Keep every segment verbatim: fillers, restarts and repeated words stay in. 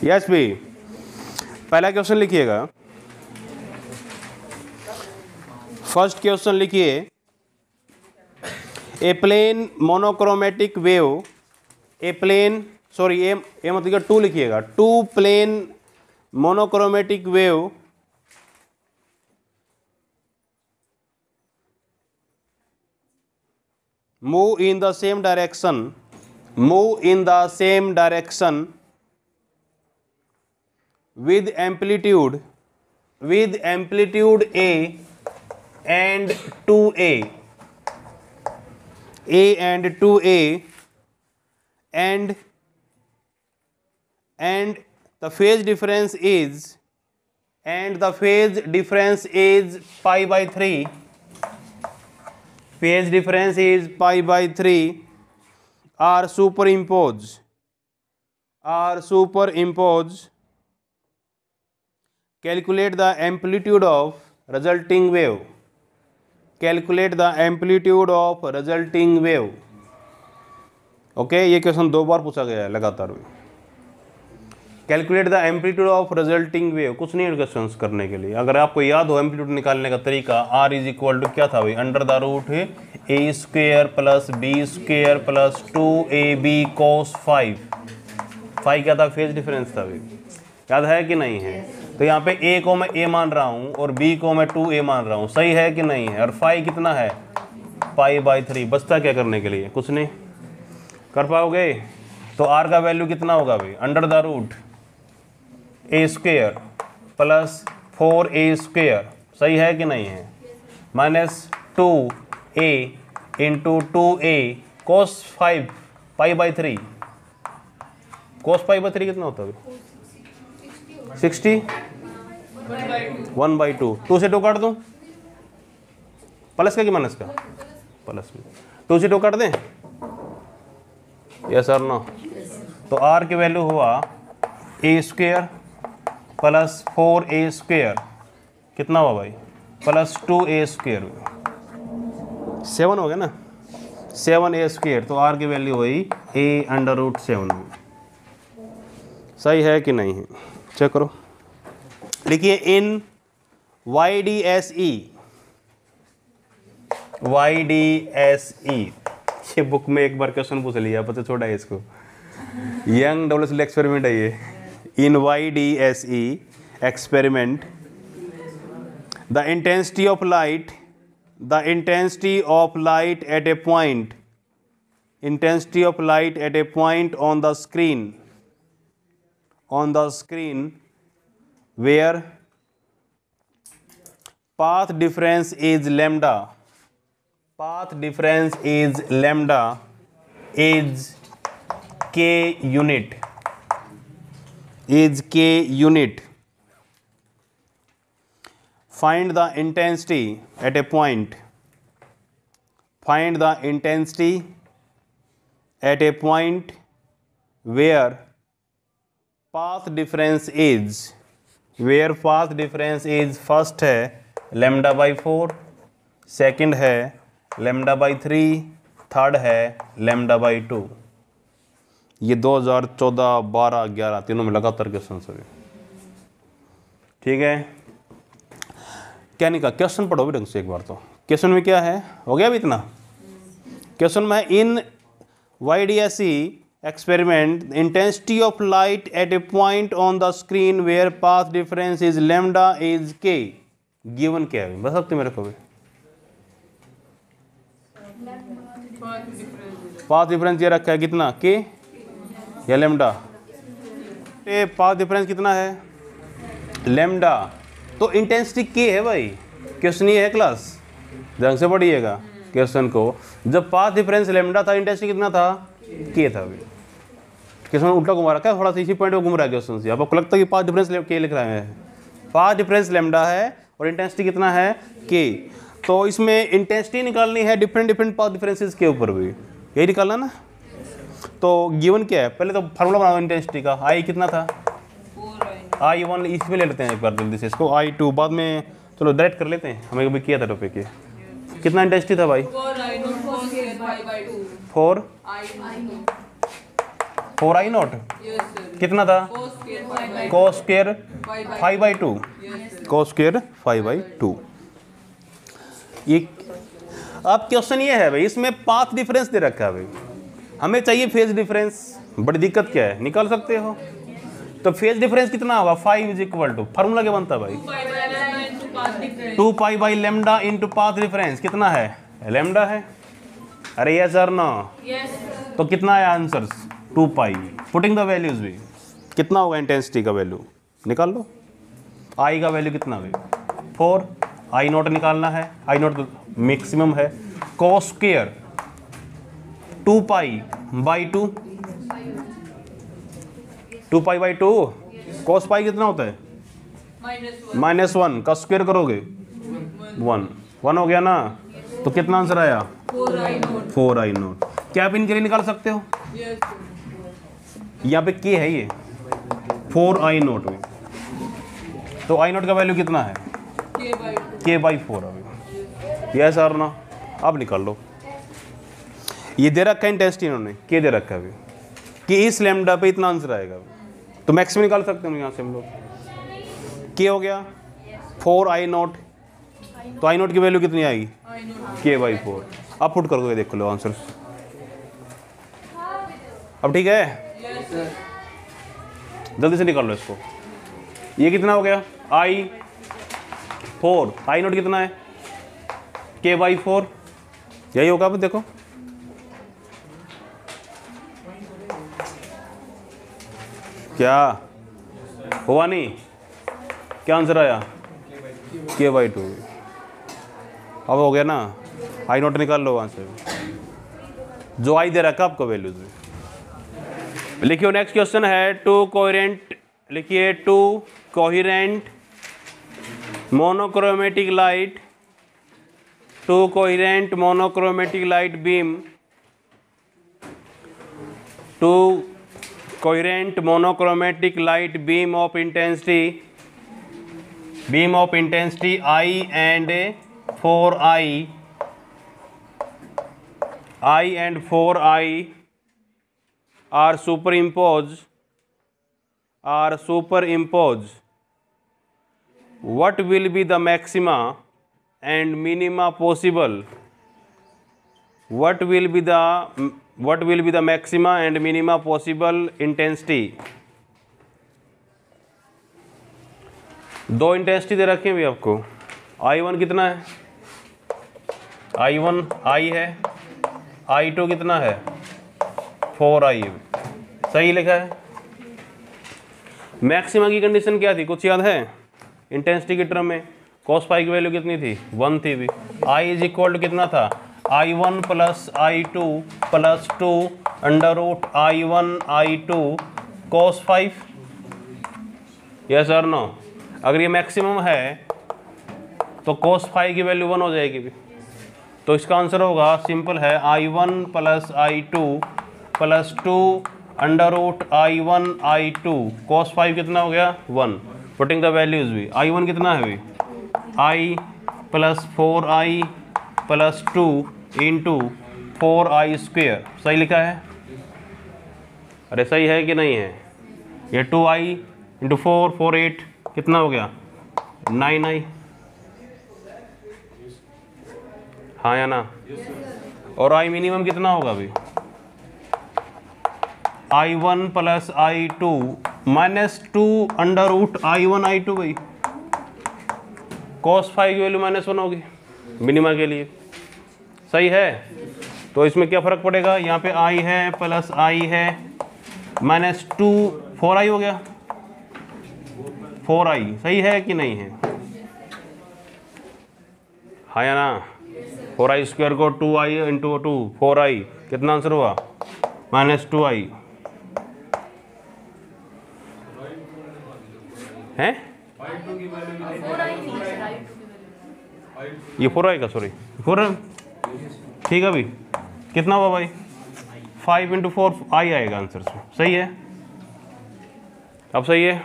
Yes भी। पहला question लिखिएगा, फर्स्ट क्वेश्चन लिखिए, a plane monochromatic wave, a plane sorry a a मतलब टू लिखिएगा, two plane monochromatic wave move in the same direction, move in the same direction with amplitude, with amplitude A and two A, A and two A, and and the phase difference is, and the phase difference is pi by three. Phase difference is pi by three, are superimposed, are superimposed. Calculate the amplitude of resulting wave. Calculate the amplitude of resulting wave. Okay, ये question दो बार पूछा गया है लगातार में। Calculate the amplitude of resulting wave, कुछ नहीं क्वेश्चन करने के लिए। अगर आपको याद हो एम्पलीट्यूड निकालने का तरीका, आर इज इक्वल टू क्या था भाई, under the root a square plus b square plus two a b cos phi. Phi क्या था, फेज डिफरेंस था भाई, याद है कि नहीं है? तो यहाँ पे ए को मैं ए मान रहा हूँ और बी को मैं टू ए मान रहा हूँ, सही है कि नहीं है? और फाइव कितना है, पाई बाई थ्री। बचता क्या करने के लिए, कुछ नहीं कर पाओगे। तो आर का वैल्यू कितना होगा भाई, under the root a square plus four a square, सही है कि नहीं है, minus two a into two a cos phi pi by three. Cos pi by three कितना होता है, sixty, one by two. Two से टू काट दूँ, प्लस का कि माइनस का, प्लस में। टू से टू काट दें, यस और नो? तो आर की वैल्यू हुआ a square plus four a square, कितना हुआ भाई, प्लस टू ए स्क्वेयर, सेवन हो गया ना, सेवन ए स्क्वेयर। तो आर की वैल्यू हुई ए अंडर रूट सेवन। सही है कि नहीं है, चेक करो। लिखिए in Y D S E, Y D S E, ये बुक में एक बार क्वेश्चन पूछ लिया, पता छोड़ा है इसको, यंग डबल स्लिट एक्सपेरिमेंट है ये। In Y D S E experiment, the intensity of light, the intensity of light at a point, intensity of light at a point on the screen, on the screen where path difference is lambda, path difference is lambda is k unit, is k unit. Find the intensity at a point, find the intensity at a point where path difference is, where path difference is, first है lambda by four, second है lambda by three, third है lambda by two. ये दो हज़ार चौदह, बारह, ग्यारह तीनों में लगातार क्वेश्चन सभी, ठीक है। क्या नहीं कहा, क्वेश्चन पढ़ो भी ढंग से एक बार। तो क्वेश्चन में क्या है, हो गया अभी इतना। क्वेश्चन में in Y D S E experiment, intensity of light at a point on the screen where path difference is lambda is K, given क्या है, बता सकते मेरे को भी? पाथ डिफरेंस ये रखा है कितना, के या लेमडा? ये पाथ डिफरेंस कितना है, लेमडा। तो इंटेंसिटी के है भाई, क्वेश्चन ये है क्लास, ढंग से पढ़िएगा क्वेश्चन को। जब पाथ डिफरेंस लेमडा था, इंटेंसिटी कितना था, के था भाई। क्वेश्चन उल्टा घुमा रखा है, थोड़ा सा इसी पॉइंट पर घूम रहा है क्वेश्चन से। आपको लगता है कि पाथ डिफरेंस के लिख रहे हैं, पाथ डिफरेंस लेमडा है और इंटेंसिटी कितना है, के। तो इसमें इंटेंसिटी निकालनी है डिफरेंट डिफरेंट पाथ डिफरेंसेस के ऊपर भी, यही निकालना ना। तो गिवन क्या है, पहले तो फार्मूला बनाओ इंटेंसिटी का। आई कितना था, आई वन, इसमें ले लेते हैं एक बार जल्दी से इसको। आई टू बाद में, चलो डायरेक्ट कर लेते हैं, हमें कभी किया था टॉपिक ये। कितना इंटेंसिटी था भाई, फोर फोर आई नॉट, कितना था? Cos square phi by two, cos square phi by two. ये अब क्वेश्चन ये है भाई, इसमें पाथ डिफरेंस दे रखा है भाई, हमें चाहिए फेज डिफरेंस। बड़ी दिक्कत क्या है, निकाल सकते हो। तो फेज डिफरेंस कितना होगा? Phi is equal to, formula क्या बनता है भाई? Two pi by lambda into path difference. कितना है? लेमडा है। अरे यस और नो? तो कितना है answer? Two pi. Putting the values भी, कितना होगा इंटेंसिटी का वैल्यू निकाल लो। आई का वैल्यू कितना भाई? फोर। आई नोट निकालना है, आई नोट मैक्सिमम है। Cos square two pi by two, two pi by two. Cos pi कितना होता है? Minus one. का स्क्वायर करोगे वन, वन हो गया ना। तो कितना आंसर आया? Four I naught. क्या आप इनके लिए निकाल सकते हो? यहाँ पे के है ये फोर आई नोट में, तो आई नोट का वैल्यू कितना है? के बाई फोर। अभी यस और ना? अब निकाल लो। ये दे रखा है इंटेंसिटी इन्होंने, के दे रखा है अभी कि इस लैम्डा पे इतना आंसर आएगा, तो मैक्सिमम निकाल सकते हैं यहाँ से हम लोग। के हो गया फोर आई नोट, तो आई नोट की वैल्यू कितनी आएगी? के बाई फोर। अब पुट करोगे देख लो आंसर। अब ठीक है, जल्दी से निकाल लो इसको। ये कितना हो गया? आई फोर, आई नोट कितना है? के बाई फोर। यही होगा। अब देखो क्या हुआ, नहीं क्या आंसर आया? के बाई टू। अब हो गया ना। आई नोट निकाल लो वहाँ से, जो आई दे रखा आपको वैल्यूज में। लिखियो नेक्स्ट क्वेश्चन है, टू कोहेरेंट, लिखिए two coherent monochromatic light, two coherent monochromatic light beam, two coherent monochromatic light beam of intensity, beam of intensity I and four I, I and four I are superimposed, are superimposed. What will be the maxima and minima possible? What will be the What will be the maxima and minima possible intensity? दो intensity दे रखे हैं भी आपको। I one कितना है? I one आई है। आई to कितना है? फोर आई है। सही लिखा है। मैक्सिमा की कंडीशन क्या थी, कुछ याद है? इंटेंसिटी के टर्म में कॉस पाई की वैल्यू कितनी थी? वन थी भी। आई इज इक्वल टू कितना था? I one plus I two plus two under root I one I two cos phi. Yes और नो? अगर ये मैक्सिमम है तो कोस फाइव की वैल्यू वन हो जाएगी भी। तो इसका आंसर होगा, सिंपल है, I one plus I two plus two under root I one I two cos phi कितना हो गया? वन। पुटिंग द वैल्यूज भी, आई वन कितना है भी? I plus four I plus two into four I square. सही लिखा है? अरे सही है कि नहीं है? ये two I into four, four eight, कितना हो गया? Nine I. हाँ या ना? और आई मिनिमम कितना होगा अभी? I one plus I two minus two under root I one I two भाई। कॉस फाइव की वैल्यू माइनस वन होगी मिनिमा के लिए। सही है? तो इसमें क्या फ़र्क पड़ेगा? यहाँ पे आई है प्लस आई है माइनस टू, फोर आई हो गया। फोर आई सही है कि नहीं है? हाँ या ना? फोर आई स्क्वायर को two I into two, four I, कितना आंसर हुआ? माइनस टू आई है। ये फोर आई का, सॉरी फोर, ठीक है भाई। कितना हुआ भाई? फाइव इंटू फोर आई आएगा आंसर से। सही है? अब सही है?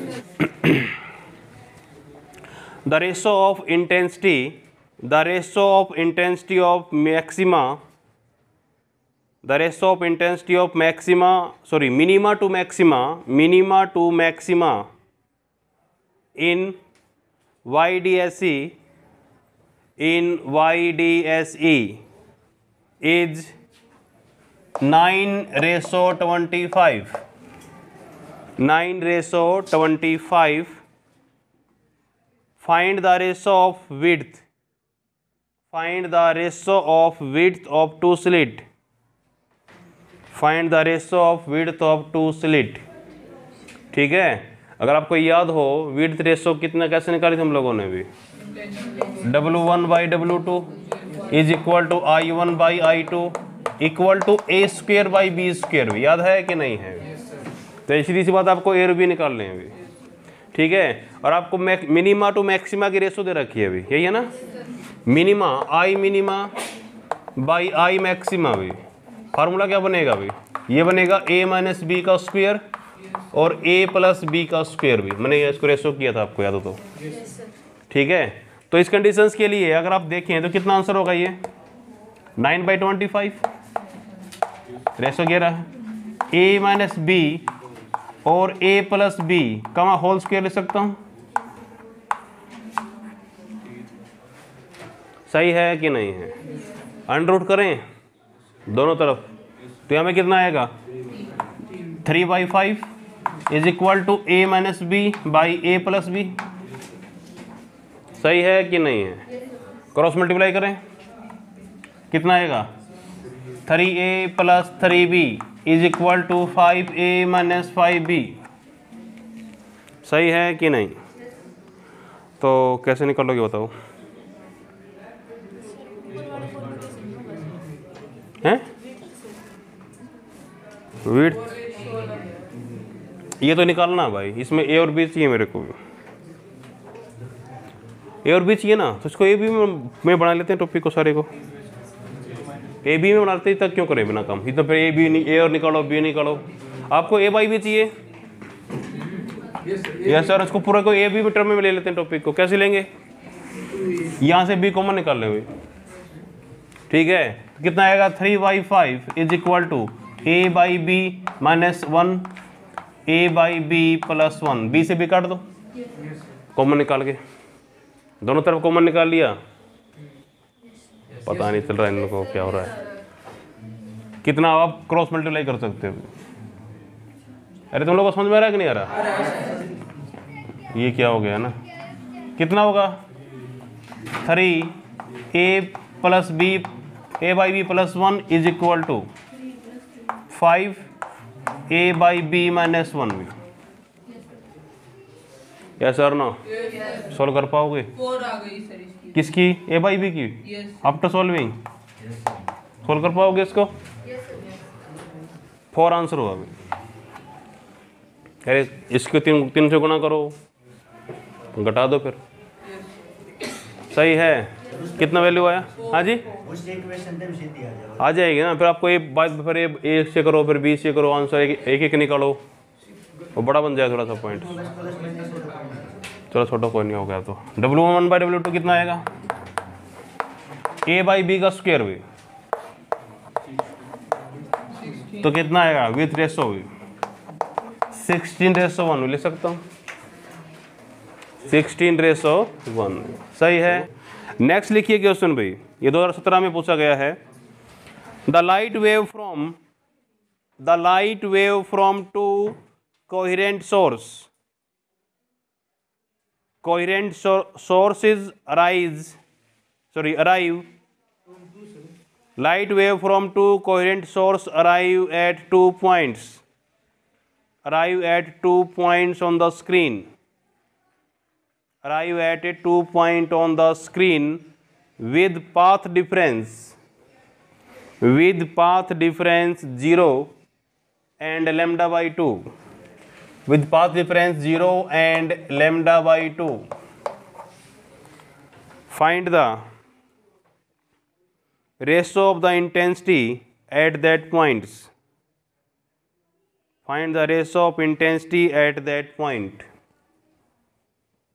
The ratio of intensity, the ratio of intensity of maxima, the ratio of intensity of maxima sorry minima to maxima minima to maxima in Y D S E in Y D S E is nine ratio twenty-five. nine ratio twenty-five. Find the ratio of width. Find the ratio of width of two slit. Find the ratio of width of two slit. ठीक है, अगर आपको याद हो width ratio कितना कैसे निकाली थी हम लोगों ने भी, W one by W two is equal to I one by I two equal to A square by B square भी, याद है कि नहीं है? तो सीधी सी बात आपको ए और बी निकालने हैं अभी, ठीक है। और आपको मिनिमा टू मैक्सिमा की रेशो दे रखी है अभी, यही है ना, minima I minima by I maxima भी। फार्मूला क्या बनेगा अभी, ये बनेगा ए माइनस बी का स्क्वेयर और ए प्लस बी का स्क्वेयर भी, मैंने इसको रेशो किया था आपको याद हो तो, ठीक है। तो इस कंडीशंस के लिए अगर आप देखें तो कितना आंसर होगा, ये nine by twenty five ratio क्या रहा, ए माइनस बी और A plus B comma whole square ले सकता हूं, सही है कि नहीं है? अंडर रूट करें दोनों तरफ तो यहाँ में कितना आएगा, three by five is equal to A minus B by A plus B, सही है कि नहीं है? क्रॉस मल्टीप्लाई करें कितना आएगा, three A plus three B is equal to five A minus five B, सही है कि नहीं? तो कैसे निकालोगे बताओ, हैं? विड्थ ये तो निकालना भाई, इसमें ए और बी चाहिए मेरे को भी, ए और बी चाहिए ना, तो इसको ए बी में, में बना लेते हैं टॉपिक को सारे को, ए बी में बनाते ही तक क्यों करें बिना काम, इतना फिर ए बी नहीं, ए और निकालो बी निकालो, आपको ए बाई बी चाहिए, यस सर, इसको पूरा को ए बी टर्म में ले लेते हैं टॉपिक को, कैसे लेंगे, यहाँ से बी कॉमन निकाल लेंगे, ठीक है। तो कितना आएगा, three by five is equal to A by B minus one A by B plus one, B से बी काट दो कॉमन निकाल के, दोनों तरफ कॉमन निकाल लिया, पता नहीं चल रहा है इन लोगों को क्या हो रहा है, कितना आप क्रॉस मल्टीप्लाई कर सकते हो। अरे तुम लोगों को समझ में आ रहा है कि नहीं आ रहा, ये क्या हो गया ना, कितना होगा, three A plus B A by B plus one is equal to five A by B minus one B, yes sir ना, सॉल्व कर पाओगे, फोर आ गई सर इसकी, किसकी, ए बाई बी की, आफ्टर सॉल्विंग सॉल्व कर पाओगे इसको, फोर आंसर हुआ अभी, अरे इसको तीन तीन से गुना करो, घटा दो फिर, सही है, कितना वैल्यू आया, हाँ जी आ जाएगी ना, फिर आपको ये बात फिर ए से करो फिर बी से करो, आंसर एक एक, एक निकालो, वो बड़ा बन जाए थोड़ा सा पॉइंट, चलो छोटा कोई नहीं हो गया। तो W one by W two कितना आएगा, ए बाई बी का स्क्वायर भी, तो कितना आएगा विथ रेशो भी, सिक्सटीन रेशो वन ले सकता हूँ, सिक्सटीन रेशो वन, सही है। नेक्स्ट लिखिए क्वेश्चन भाई, ये दो हज़ार सत्रह में पूछा गया है, the light wave from the light wave from two coherent source coherent sources arise sorry arrive light wave from two coherent source arrive at two points arrive at two points on the screen arrive at a two point on the screen with path difference with path difference zero and lambda by two with path difference zero and lambda by two. Find the ratio of the intensity at that points. Find the ratio of intensity at that point.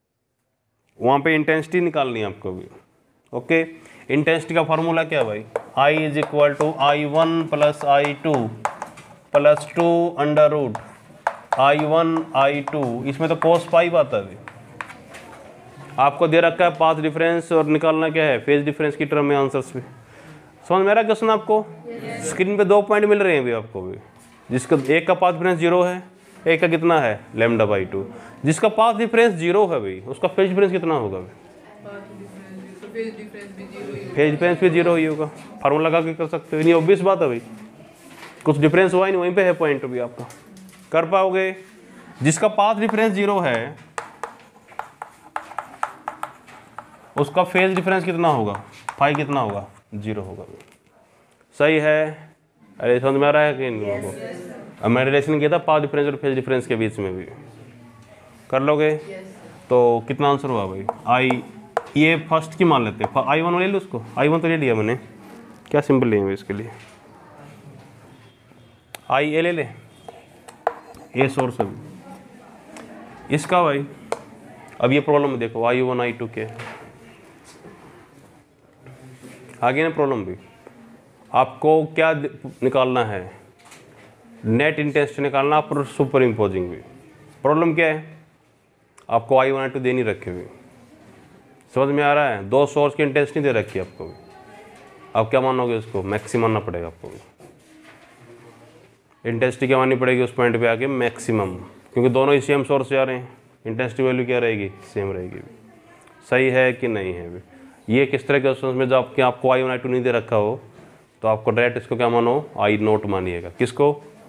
वहाँ पे intensity निकालनी है आपको भी। Okay, intensity का formula क्या है भाई? I is equal to I one plus I two plus two under root I one I two, इसमें तो कोस फाइव आता है। आपको दे रखा है पाथ डिफरेंस और निकालना क्या है, फेज डिफरेंस की टर्म में आंसर्स में। समझ में आ रहा है क्वेश्चन आपको? yes. स्क्रीन पे दो पॉइंट मिल रहे हैं अभी आपको भी, जिसका एक का पाथ डिफरेंस जीरो है, एक का कितना है लैम्डा बाई टू। जिसका पाथ डिफरेंस जीरो है भाई, उसका फेज डिफरेंस कितना होगा भाई? फेज डिफरेंस भी जीरो ही होगा। फार्मूला लगा के कर सकते हो, नहीं ऑब्वियस बात है भाई, कुछ डिफरेंस हुआ ही नहीं, वहीं पे है पॉइंट भी आपका। कर पाओगे? जिसका पाथ डिफरेंस जीरो है उसका फेज डिफरेंस कितना होगा, फाइव कितना होगा, जीरो होगा। सही है? अरे समझ में आ रहा है कि नहीं लोगों को? अब मैं रिलेशन किया था पाथ डिफरेंस और फेज डिफरेंस के बीच में भी, कर लोगे? तो कितना आंसर हुआ भाई? आई, ये फर्स्ट की मान लेते हैं, आई वन ले लो उसको, आई वन तो ले लिया मैंने, क्या सिंपल लेंगे इसके लिए, आई ए ले ले, ए सोर्स है इसका भाई। अब ये प्रॉब्लम देखो, आई वन आई टू के आगे ना प्रॉब्लम भी, आपको क्या निकालना है, नेट इंटेंसिटी निकालना पर सुपर इम्पोजिंग भी। प्रॉब्लम क्या है, आपको आई वन आई टू दे नहीं रखे हुए, समझ में आ रहा है? दो सोर्स की इंटेंसिटी दे रखी है आपको भी, आप क्या मानोगे उसको, मैक्सिमम मानना पड़ेगा आपको भी। इंटेंसिटी क्या माननी पड़ेगी उस पॉइंट पे आके, मैक्सिमम, क्योंकि दोनों ही सेम सोर्स से आ रहे हैं, इंटेंसिटी वैल्यू क्या रहेगी, सेम रहेगी। सही है कि नहीं है भी? ये किस तरह के क्वेश्चन में जब आपके आपको आई वन आई टू नहीं दे रखा हो तो आपको डायरेक्ट इसको क्या मानो, आई नोट मानिएगा। किसको?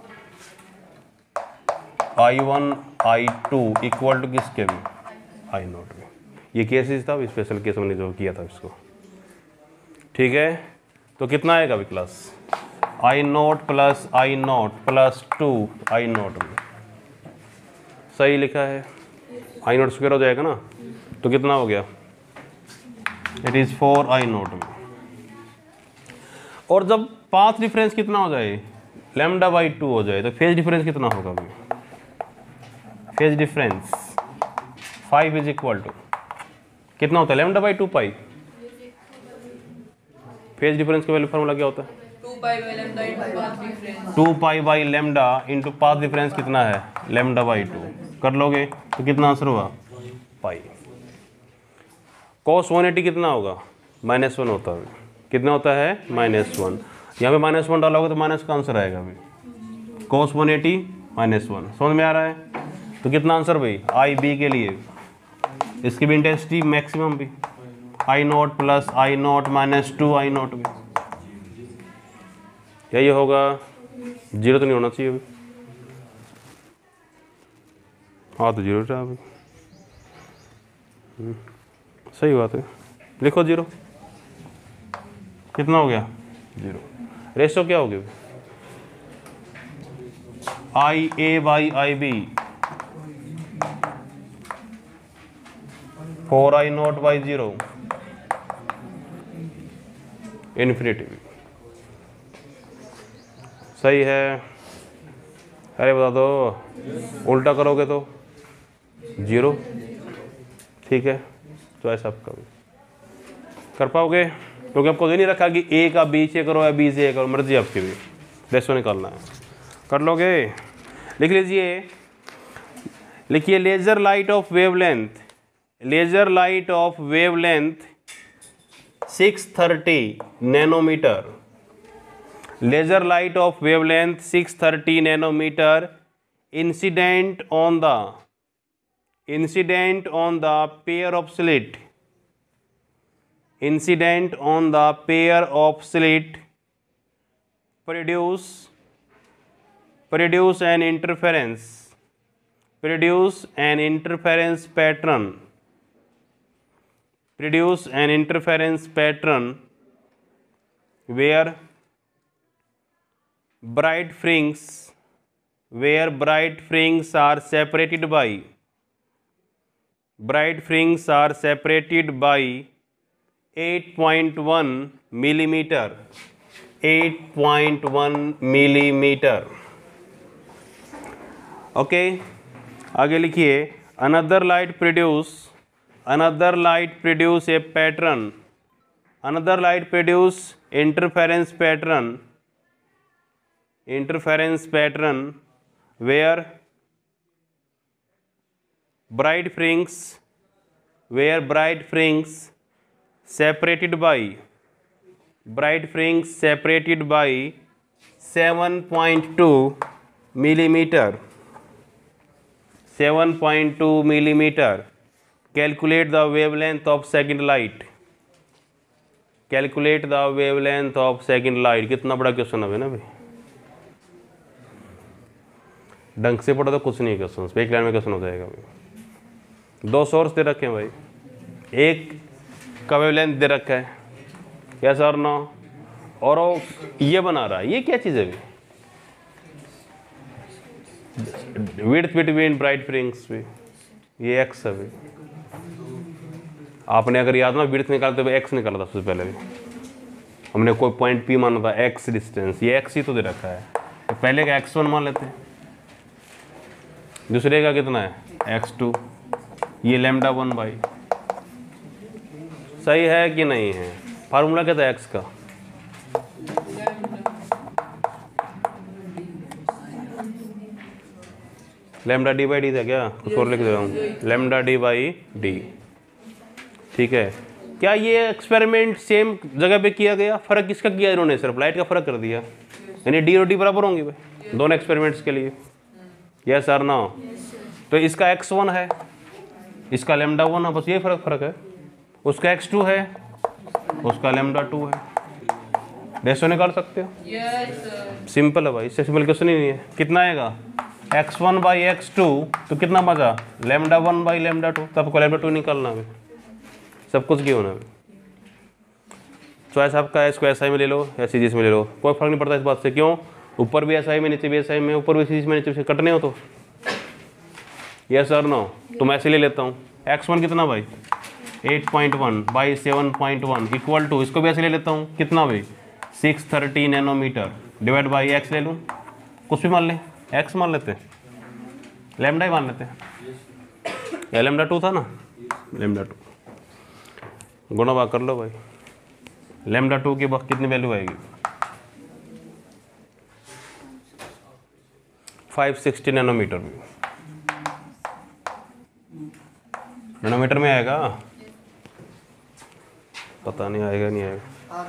I one I two equal to किसके भी, आई नोट में। ये केसेस था, स्पेशल केस मैंने जो किया था इसको, ठीक है? तो कितना आएगा अभी class, I naught plus I naught plus two I naught में। सही लिखा है? आई नोट स्क्वायर हो जाएगा ना, तो कितना हो गया, it is four I naught में। और जब पाथ डिफरेंस कितना हो जाए, लैम्डा बाई टू हो जाए, तो फेज डिफरेंस कितना होगा भाई? Phase difference five is equal to कितना होता है, lambda by two pi. Phase difference का वैल्यू फार्मूला क्या होता है, two pi by lambda into path difference कितना है, लैम्डा बाई टू। कर लोगे तो कितना आंसर हुआ, पाई। कॉस वन एटी कितना होगा, माइनस वन होता है, कितना होता है, माइनस वन। यहाँ पे माइनस वन डालोगे तो माइनस का आंसर आएगा अभी, cos one eighty minus one. समझ में आ रहा है? तो कितना आंसर भाई, आई बी के लिए, इसकी भी इंटेंसिटी मैक्सिमम भी, I naught plus I naught minus two I naught भी, यही होगा। जीरो तो नहीं होना चाहिए अभी, हाँ तो जीरो था अभी, सही बात है, लिखो जीरो। कितना हो गया, जीरो। रेशो क्या हो गया, I A by I B, four I naught by zero, infinity. सही है? अरे बता दो, उल्टा करोगे तो जीरो, ठीक है? तो ऐसा आपका भी कर पाओगे, क्योंकि आपको ये नहीं रखा कि ए का बी से करो या बी से करो, मर्जी आपकी भी, रेशो निकालना है। कर लोगे? लिख लीजिए, लिखिए laser light of wavelength, laser light of wavelength six thirty nanometer, laser light of wavelength six thirty nanometer incident on the incident on the pair of slit, incident on the pair of slit produce produce an interference produce an interference pattern produce an interference pattern where bright fringes where bright fringes are separated by bright fringes are separated by eight point one millimeter, eight point one millimeter. Okay, आगे लिखिए, another light produce another light produce a pattern another light produce interference pattern interference pattern where bright fringes where bright fringes separated by bright fringes separated by seven point two millimeter seven point two millimeter. Calculate the wavelength of second light. Calculate the wavelength of second light. कितना बड़ा question है ना भाई, ढंग से पढ़ो तो कुछ नहीं क्वेश्चन, एक लाइन में क्वेश्चन हो जाएगा भाई। दो सोर्स दे रखे हैं भाई, एक का वेवलेंथ दे रखा है, क्या सर नो, और वो ये बना रहा है, ये क्या चीज़ है भाई, विड्थ बिटवीन ब्राइट फ्रिंग्स भी, ये एक्स है भाई। आपने अगर याद ना विड्थ निकालते हुए एक्स निकाला था सबसे पहले भी, हमने कोई पॉइंट पी माना था, एक्स डिस्टेंस, ये एक्स ही तो दे रखा है, तो पहले का एक्स वन मान लेते हैं, दूसरे का कितना है एक्स टू, ये लैम्डा वन बाई, सही है कि नहीं है। फार्मूला क्या था एक्स का, लैम्डा डी बाई डी था क्या, कुछ और लिख दे रहा हूँ, लैम्डा डी बाई डी, ठीक है। क्या ये एक्सपेरिमेंट सेम जगह पे किया गया, फर्क किसका किया इन्होंने, सिर्फ लाइट का फर्क कर दिया, यानी डी और डी बराबर होंगे भाई दोनों एक्सपेरिमेंट्स के लिए, यस सर नो। तो इसका एक्स वन है, इसका लैम्डा वन है, बस ये फर्क फर्क है, उसका एक्स टू है, उसका लैम्डा टू है, रेशो निकाल सकते हो, सिंपल है भाई, इससे सिंपल क्वेश्चन ही नहीं है। कितना आएगा X one by X two, तो कितना बचा lambda one by lambda two, तब को लैम्डा टू निकालना है, सब कुछ क्यों होना। चॉइस आपका है, इसको एस आई में ले लो या सी जी एस में ले लो, कोई फर्क नहीं पड़ता इस बात से, क्यों, ऊपर भी एस आई में नीचे भी एस आई में, ऊपर भी सी जी एस में नीचे से कटने हो तो यस सर नो। तो मैं ऐसे ले लेता हूँ, एक्स वन कितना भाई eight point one by seven point one equal to, इसको भी ऐसे ले लेता हूँ, कितना भाई six thirty nanometer divide by X ले लूँ, कुछ भी मान लें, एक्स मान लेते हैं, लैम्डा ही मान लेते हैं, या लैम्डा टू था ना, लैम्डा टू गुणा भाग कर लो भाई, लैम्डा टू की वक्त कितनी वैल्यू आएगी फाइव सिक्सटी नैनोमीटर में, नैनोमीटर में आएगा, पता नहीं आएगा नहीं आएगा।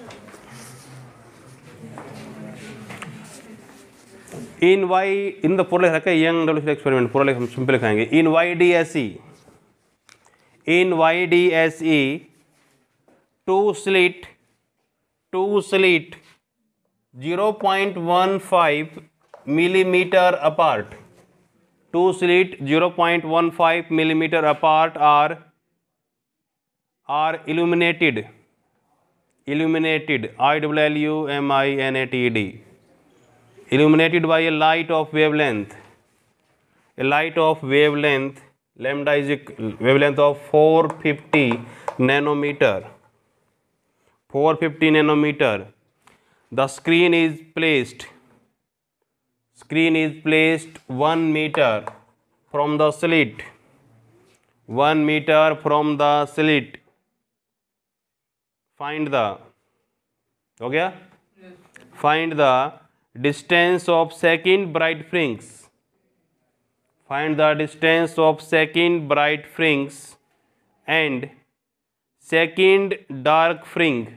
इन वाई इन द पूरा लिखा है यंग डब्ल्यू एक्सपेरिमेंट, पूरा लिख हम सिंपल लिखाएंगे, in Y D S E in Y D S E two slit two slit zero point one five millimeter apart, two slit zero point one five millimeter apart are are illuminated illuminated I W L U M I N A T E D illuminated by a light of wavelength a light of wavelength lambda is equal wavelength of four fifty nanometer four fifty nanometer. The screen is placed screen is placed one meter from the slit one meter from the slit. Find the हो गया, find the distance of second bright fringe find the distance of second bright fringe and second dark fringe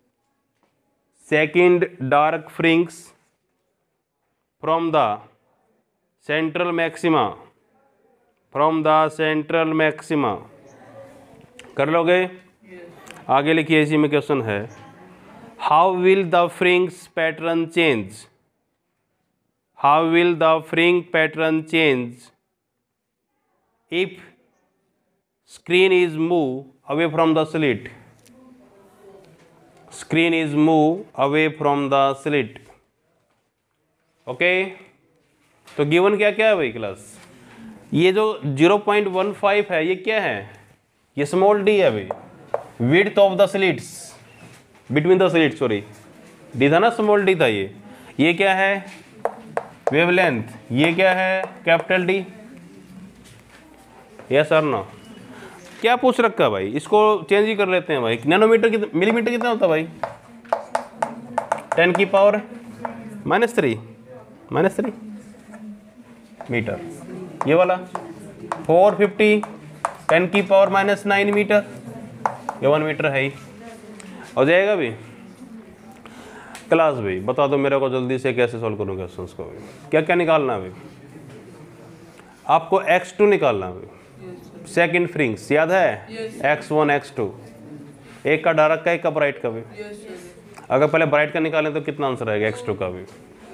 second dark fringe from the central maxima from the central maxima। कर लोगे, आगे लिखिए, इसी में question है, how will the fringes pattern change how will the fringe pattern change if screen is move away from the slit screen is move away from the slit। Okay, तो given क्या क्या है भाई क्लास, ये जो zero point one five है ये क्या है, ये स्मॉल डी है भाई, width of the slits between the slit, sorry D था ना, स्मॉल डी था ये ये क्या है वेवलेंथ, ये क्या है कैपिटल डी, यस और नो। क्या पूछ रखा है भाई, इसको चेंज ही कर लेते हैं भाई। नैनोमीटर कितना, मिलीमीटर कितना होता है भाई, टेन की power minus three minus three meter. ये वाला फोर फिफ्टी टेन की पावर माइनस नाइन मीटर, ये वन मीटर है ही। हो जाएगा भी क्लास भाई, बता दो मेरे को जल्दी से कैसे सॉल्व करूँ क्वेश्चन को भी। क्या क्या निकालना है भाई, आपको एक्स टू निकालना है भाई, सेकेंड फ्रिंग्स याद है, एक्स वन एक्स टू, एक का डार्क का एक का ब्राइट का भी। अगर पहले ब्राइट का निकालें तो कितना आंसर आएगा एक्स टू का भी,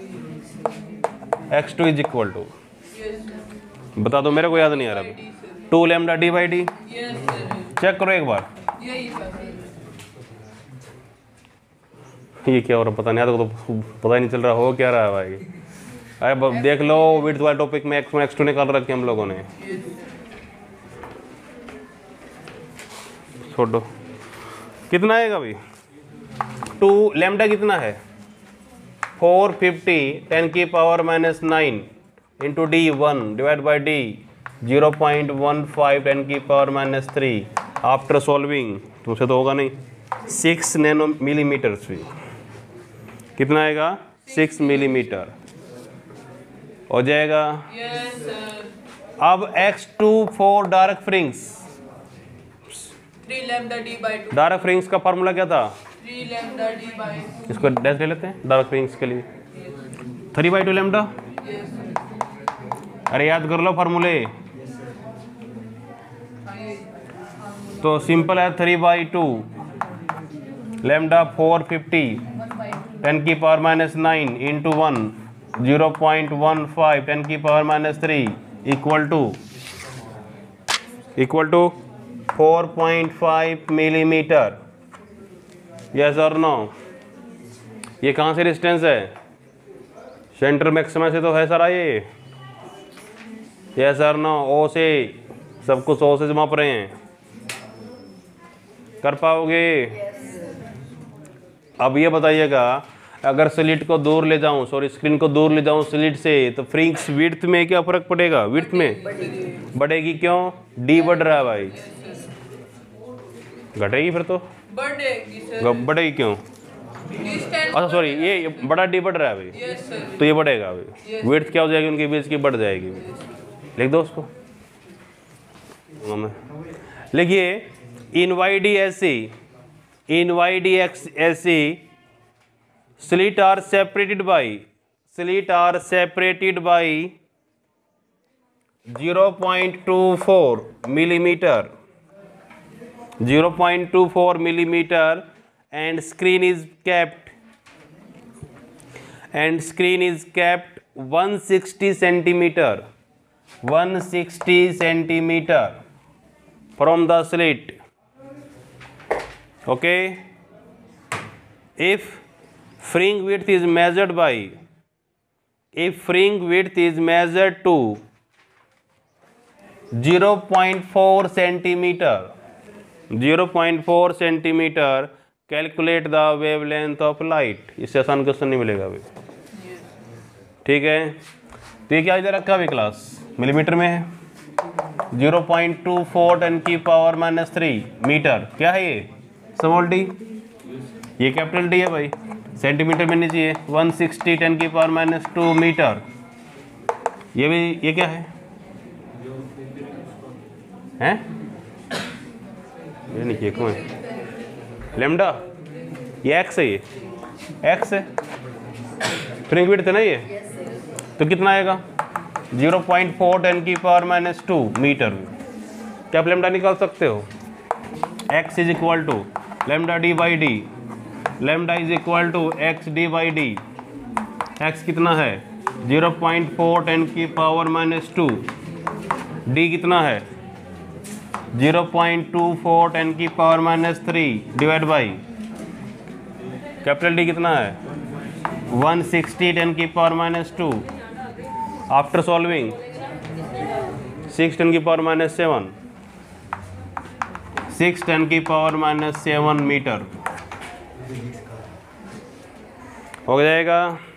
X two is equal to, बता दो मेरे को याद नहीं आ रहा, two lambda D by D. Check करो एक बार, ये क्या हो रहा पता नहीं, आता तो पता ही नहीं चल रहा हो क्या रहा है भाई। अरे देख लो विड्थ वाले टॉपिक में एक्स वन एक्स टू निकाल रखे हम लोगों ने। छोड़ो, कितना आएगा भाई, टू लेमडा कितना है, फोर फिफ्टी टेन की power minus nine into D one divide by D zero point one five ten की power minus three. After solving तुमसे तो होगा नहीं, सिक्स नैनो मिलीमीटर्स भी, कितना आएगा, सिक्स मिलीमीटर हो जाएगा। yes, अब X two four dark fringes, three lambda D by two. Dark fringes का फॉर्मूला क्या था, थ्री लैम्डा डी बाई, इसको डैश ले लेते हैं डार्क फ्रिंग्स के लिए, थ्री बाई टू लैम्डा। अरे याद कर लो फार्मूले, तो सिंपल है, three by two lambda four fifty ten की power minus nine into one zero point one five ten की power minus three equal to equal to four point five millimetre. Yes और no, ये कहाँ से distance है, centre maxima से तो है सारा ये। यस और नो, ओ से सब कुछ ओ से माप रहे हैं, कर पाओगे। अब ये बताइएगा, अगर स्लिट को दूर ले जाऊं, सॉरी स्क्रीन को दूर ले जाऊं स्लिट से, तो फ्रिंग्स विड्थ में क्या फर्क पड़ेगा, विड्थ में बढ़ेगी, क्यों, डी बढ़ रहा है भाई, घटेगी फिर तो बढ़ेगी, बढ़ेगी क्यों, अच्छा सॉरी ये बड़ा डी बढ़ रहा है भाई, तो ये बढ़ेगा भाई, विड्थ क्या हो जाएगी उनके बीच की, बढ़ जाएगी। लिख दो उसको, लिखिए in Y D S C, in Y D X S C, slit are separated by slit are separated by zero point two four millimeter, zero point two four millimeter, and screen is kept and screen is kept one hundred sixty centimeter, one hundred sixty centimeter from the slit. Okay, if fring width is measured by, if fring width is measured to zero point four centimeter, zero point four centimeter, calculate the wavelength of light। इससे आसान question नहीं मिलेगा अभी, ठीक है। तो ये क्या इधर रखा अभी क्लास, मिलीमीटर में है, zero point two four ten की पावर माइनस थ्री मीटर, क्या है ये, स्मॉल डी, ये कैपिटल डी है भाई, सेंटीमीटर में नहीं चाहिए, वन सिक्सटी टेन की पावर माइनस टू मीटर। ये भी, ये क्या है, हैं, ये नहीं, क्यों है, लेमडा, ये एक्स है, ये एक्स है, फ्रिंग विड्थ है ना ये, तो कितना आएगा, जीरो पॉइंट फोर टेन की पावर माइनस टू मीटर। क्या आप लेमडा निकाल सकते हो, X is equal to lambda D by D, lambda is equal to X D by D, X कितना है, जीरो पॉइंट फोर टेन की पावर माइनस टू, डी कितना है, zero point two four ten की power minus three divide by capital D कितना है, one sixty ten की power minus to. After solving six ten की power minus seven, six ten की power minus seven meter हो जाएगा।